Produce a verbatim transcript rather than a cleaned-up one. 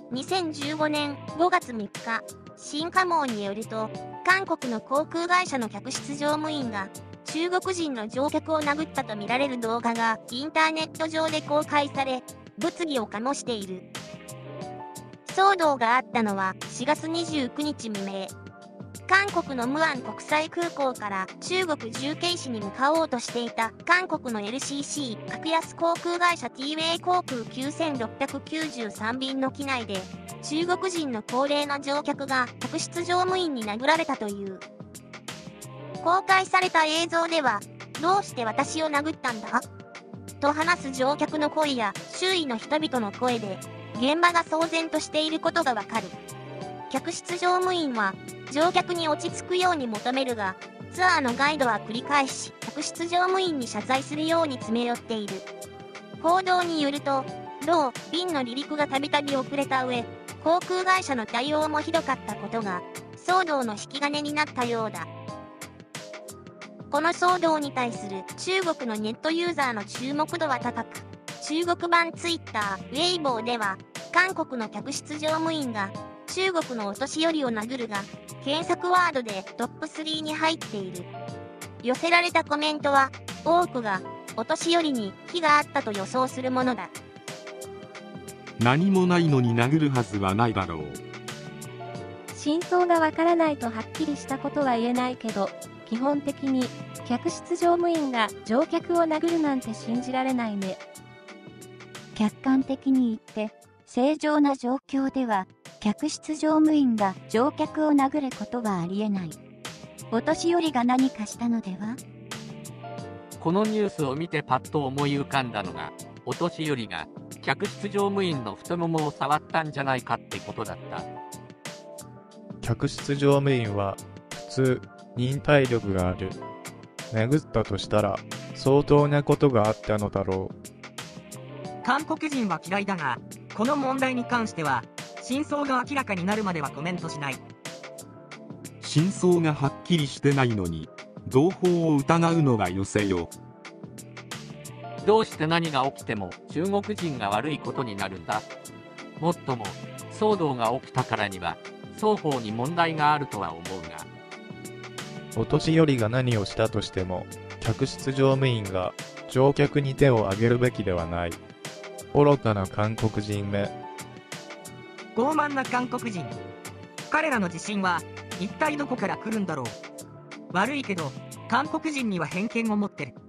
にせんじゅうごねんごがつみっか、新華網によると、韓国の航空会社の客室乗務員が、中国人の乗客を殴ったとみられる動画がインターネット上で公開され、物議を醸している。騒動があったのはしがつにじゅうくにち未明。韓国のムアン国際空港から中国重慶市に向かおうとしていた韓国の エルシーシー 格安航空会社 ティーウェイ航空きゅうせんろっぴゃくきゅうじゅうさん便の機内で中国人の高齢の乗客が客室乗務員に殴られたという。公開された映像では、どうして私を殴ったんだと話す乗客の声や周囲の人々の声で現場が騒然としていることがわかる。客室乗務員は乗客に落ち着くように求めるが、ツアーのガイドは繰り返し客室乗務員に謝罪するように詰め寄っている。報道によると、同便の離陸がたびたび遅れた上、航空会社の対応もひどかったことが騒動の引き金になったようだ。この騒動に対する中国のネットユーザーの注目度は高く、中国版ツイッター、ウェイボーでは、韓国の客室乗務員が中国のお年寄りを殴るが、検索ワードでトップスリーに入っている。寄せられたコメントは、多くがお年寄りに非があったと予想するものだ。 何もないのに殴るはずはないだろう。 真相がわからないとはっきりしたことは言えないけど、基本的に客室乗務員が乗客を殴るなんて信じられないね。 客観的に言って、正常な状況では、客室乗務員が乗客を殴ることはありえない。お年寄りが何かしたのでは？ このニュースを見てパッと思い浮かんだのが、お年寄りが客室乗務員の太ももを触ったんじゃないかってことだった。 客室乗務員は普通忍耐力がある。殴ったとしたら相当なことがあったのだろう。 韓国人は嫌いだが、この問題に関しては真相が明らかになるまではコメントしない。 真相がはっきりしてないのに同胞を疑うのがよせよ。 どうして何が起きても中国人が悪いことになるんだ。もっとも騒動が起きたからには双方に問題があるとは思うが、 お年寄りが何をしたとしても客室乗務員が乗客に手を挙げるべきではない。愚かな韓国人め。 傲慢な韓国人。彼らの自信は一体どこから来るんだろう。悪いけど韓国人には偏見を持ってる。